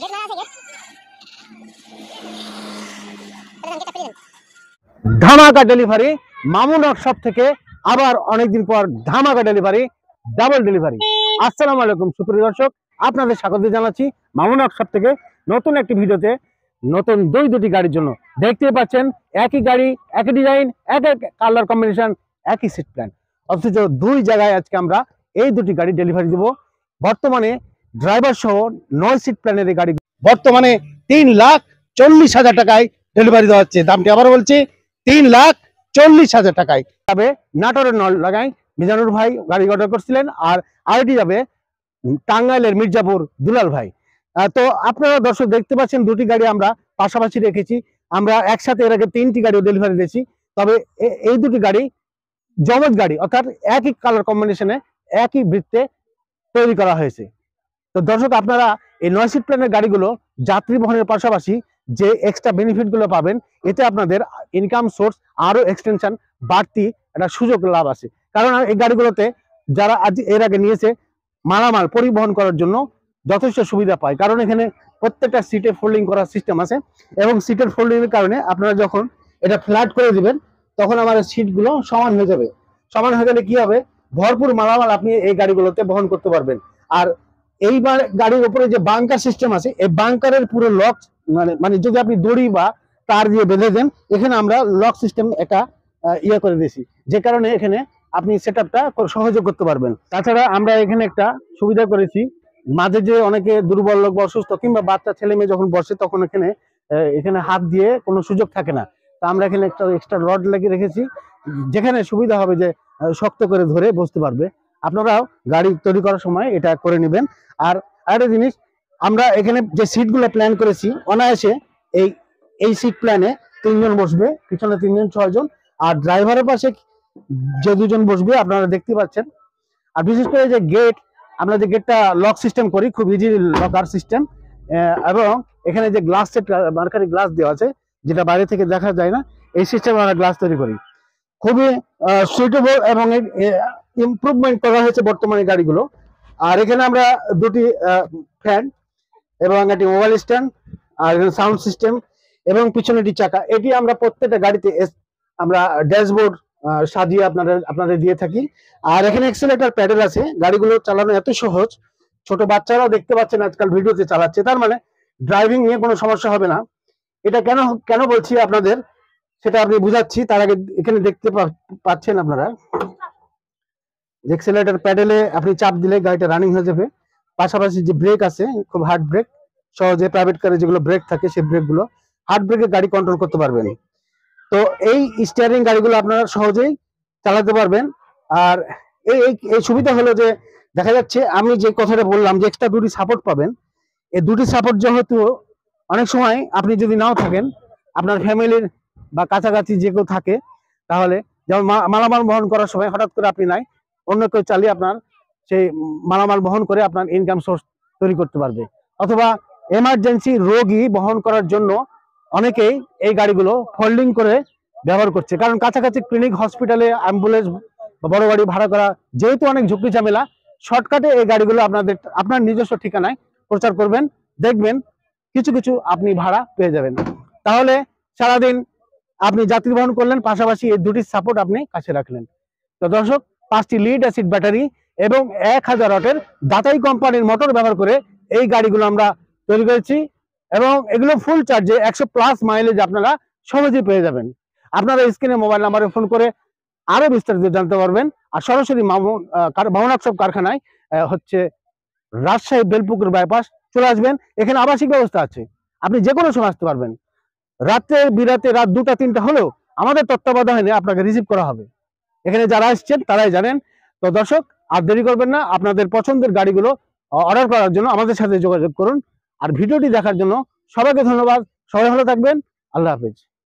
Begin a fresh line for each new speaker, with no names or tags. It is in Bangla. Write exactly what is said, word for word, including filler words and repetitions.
ধামাকা ডেলিভারি মামুন ওয়ার্কশপ থেকে আবার অনেকদিন পর ধামাকা ডেলিভারি, ডাবল ডেলিভারি। আসসালামু আলাইকুম সুপ্রিয় দর্শক, আপনাদের স্বাগত জানাচ্ছি মামুন ওয়ার্কশপ থেকে নতুন একটি ভিডিওতে, নতুন দুই দুটি গাড়ির জন্য। দেখতে পাচ্ছেন একই গাড়ি, একই ডিজাইন, এক এক কালার কম্বিনেশন, একই সিট প্ল্যান, অথচ দুই জায়গায় আজকে আমরা এই দুটি গাড়ি ডেলিভারি দেব। বর্তমানে ড্রাইভার সহ নয় সিট প্ল্যানের এই গাড়ি বর্তমানে তিন লাখ চল্লিশ হাজার টাকায় ডেলিভারি দেওয়া হচ্ছে। দামটি আবার বলছি, তিন লাখ চল্লিশ হাজার টাকায় যাবে নাটোরের নল লাগাই মিজানুর ভাই গাড়ি অর্ডার করছিলেন, আর আরেকটি যাবে টাঙ্গাইলের মির্জাপুর দুলাল ভাই। তো আপনারা দর্শক দেখতে পাচ্ছেন দুটি গাড়ি আমরা পাশাপাশি রেখেছি। আমরা একসাথে এর আগে তিনটি গাড়ি ডেলিভারি দিয়েছি, তবে এই দুটি গাড়ি জমজ গাড়ি, অর্থাৎ একই কালার কম্বিনেশনে একই বৃত্তে তৈরি করা হয়েছে। তো দর্শক আপনারা এই নয় সিট প্ল্যানের গাড়িগুলো যাত্রী বহনের পাশাপাশি যে এক্সট্রা বেনিফিট গুলো পাবেন, এতে আপনাদের ইনকাম সোর্স আরো এক্সটেনশন বাড়তি একটা সুযোগ লাভ আছে। কারণ এই গাড়িগুলোতে যারা আজ এর আগে নিয়েছে মালামাল পরিবহন করার জন্য যথেষ্ট সুবিধা পায়, কারণ এখানে প্রত্যেকটা সিটে ফোল্ডিং করার সিস্টেম আছে, এবং সিটের ফোল্ডিং এর কারণে আপনারা যখন এটা ফ্ল্যাট করে দিবেন তখন আমার সিটগুলো সমান হয়ে যাবে। সমান হয়ে গেলে কি হবে, ভরপুর মালামাল আপনি এই গাড়িগুলোতে বহন করতে পারবেন। আর এইবার গাড়ির উপরে যে বাংকার সিস্টেম আছে, এই বাংকারের পুরো লক মানে মানে যদি আপনি দড়ি বা তার দিয়ে বেঁধে দেন, এখানে আমরা লক সিস্টেম একটা ইয়ে করে দিয়েছি, যে কারণে এখানে আপনি সেট আপটা সহজে করতে পারবেন। তাছাড়া আমরা এখানে একটা সুবিধা করেছি, মাঝে যে অনেকে দুর্বল লোক বা অসুস্থ কিংবা বাচ্চা ছেলে মেয়ে যখন বসে তখন এখানে এখানে হাত দিয়ে কোনো সুযোগ থাকে না। তা আমরা এখানে একটা এক্সট্রা রড লাগিয়ে রেখেছি, যেখানে সুবিধা হবে যে শক্ত করে ধরে বসতে পারবে। আপনারাও গাড়ি তৈরি করার সময় এটা করে নেবেন। আর আরেকটা জিনিস, আমরা এখানে যে সিটগুলো প্ল্যান করেছি, অনায়াসে এই এই সিট প্ল্যানে তিনজন বসবে, পিছনে তিনজন ছয়জন, আর ড্রাইভারের পাশে যে দুজন বসবে আপনারা দেখতে পাচ্ছেন। আর বিশেষ করে যে গেট, আমরা যে গেটটা লক সিস্টেম করি, খুব ইজি লকার সিস্টেম, এবং এখানে যে গ্লাস সেট মার্কারি গ্লাস দেওয়া আছে, যেটা বাইরে থেকে দেখা যায় না, এই সিস্টেমে আমরা গ্লাস তৈরি করি। খুবই সুইটেবল এবং ইমপ্রুভমেন্ট করা হয়েছে বর্তমানে গাড়িগুলো। আর এখানে আমরা দুটি ফ্যান এবং একটি মোবাইল স্ট্যান্ড আর সাউন্ড সিস্টেম এবং পিছনে একটি চাকা, এটি আমরা প্রত্যেকটা গাড়িতে আমরা ড্যাশবোর্ড সাজিয়ে আপনাদের আপনাদের দিয়ে থাকি। আর এখানে এক্সেলেটর প্যাডেল আছে। গাড়িগুলো চালানো এত সহজ, ছোট বাচ্চারাও দেখতে পাচ্ছেন আজকাল ভিডিওতে চালাচ্ছে, তার মানে ড্রাইভিং নিয়ে কোনো সমস্যা হবে না। এটা কেন কেন বলছি আপনাদের সেটা আপনি বুঝাচ্ছি। তার আগে এখানে দেখতে পাচ্ছেন আপনারা এক্সেলেটর প্যাডেলে আপনি চাপ দিলে গাড়িটা রানিং হয়ে যাবে। পাশাপাশি যে ব্রেক আছে, খুব হার্ড ব্রেক, সহজে প্রাইভেট কারে যেগুলো ব্রেক থাকে সেই ব্রেকগুলো হার্ড ব্রেকে গাড়ি কন্ট্রোল করতে পারবেন। তো এই স্টিয়ারিং গাড়িগুলো আপনারা সহজেই চালাতে পারবেন। আর এই এই সুবিধা হলো যে দেখা যাচ্ছে আমি যে কথাটা বললাম যে এক্সট্রা দুটি সাপোর্ট পাবেন, এই দুটি সাপোর্ট যেহেতু অনেক সময় আপনি যদি নাও থাকেন, আপনার ফ্যামিলির বা কাছাকাছি যে কেউ থাকে, তাহলে যেমন মালামাল বহন করার সময় হঠাৎ করে আপনি নাই, অন্য কেউ চালিয়ে আপনার সেই মালামাল বহন করে আপনার ইনকাম সোর্স তৈরি করতে পারবে। অথবা এমার্জেন্সি রোগী বহন করার জন্য অনেকেই এই গাড়িগুলো ফোল্ডিং করে ব্যবহার করছে, কারণ কাছাকাছি ক্লিনিক, হসপিটালে অ্যাম্বুলেন্স বা বড় গাড়ি ভাড়া করা যেহেতু অনেক ঝুঁকি ঝামেলা, শর্টকাটে এই গাড়িগুলো আপনাদের আপনার নিজস্ব ঠিকানায় প্রচার করবেন, দেখবেন কিছু কিছু আপনি ভাড়া পেয়ে যাবেন। তাহলে সারাদিন আপনি যাত্রী বহন করলেন, পাশাপাশি এই দুটি সাপোর্ট আপনি কাছে রাখলেন। তো দর্শক, পাঁচটি লিড অ্যাসিড ব্যাটারি এবং এক হাজার ওয়াটের দাতাই কোম্পানির মোটর ব্যবহার করে এই গাড়িগুলো আমরা তৈরি করেছি, এবং এগুলো ফুল চার্জে একশো প্লাস মাইলেজ আপনারা সহজেই পেয়ে যাবেন। আপনারা স্ক্রিনে মোবাইল নাম্বারে ফোন করে আরো বিস্তারিত জানতে পারবেন। আর সরাসরি মামুন ওয়ার্কশপ কারখানায় হচ্ছে রাজশাহী বেলপুকুর বাইপাস চলে আসবেন। এখানে আবাসিক ব্যবস্থা আছে, আপনি যে কোনো সময় আসতে পারবেন। রাতে বিরাতে রাত দুটা তিনটা হলেও আমাদের তত্ত্বাবধানে আপনাকে রিসিভ করা হবে। এখানে যারা আসছেন তারাই জানেন। তো দর্শক, আর দেরি করবেন না, আপনাদের পছন্দের গাড়িগুলো অর্ডার করার জন্য আমাদের সাথে যোগাযোগ করুন। আর ভিডিওটি দেখার জন্য সবাইকে ধন্যবাদ। সবাই ভালো থাকবেন। আল্লাহ হাফেজ।